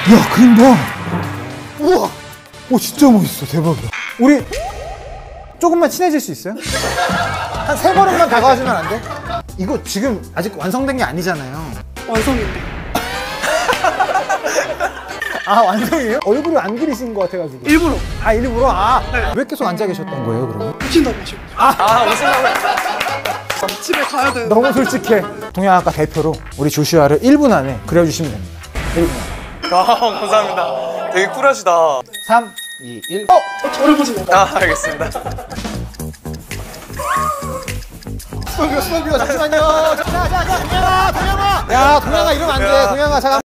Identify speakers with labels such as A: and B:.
A: 야, 그림 봐. 우와. 오, 진짜 멋있어. 대박이야. 우리 조금만 친해질 수 있어요? 한 3걸음만 다가와주면 안 돼? 이거 지금 아직 완성된 게 아니잖아요.
B: 완성인데.
A: 아, 완성이에요? 얼굴을 안 그리신 것 같아가지고.
B: 일부러.
A: 아, 일부러? 아,
B: 네.
A: 왜 계속 앉아 계셨던 거예요, 그러면?
B: 오신다고 하시고.
A: 오신다고.
B: 집에 가야 되는데.
A: 너무 솔직해. 동양학과 대표로 우리 조슈아를 1분 안에 그려주시면 됩니다. 1분.
C: 아, 감사합니다. 되게 쿨하시다.
A: 3, 2, 1.
B: 저를 보지 마.
C: 아, 알겠습니다.
A: 스톱이요, 잠시만요. 자, 동양아, 동양아. 야, 동양아 이러면 안 돼. 동양아, 잠깐.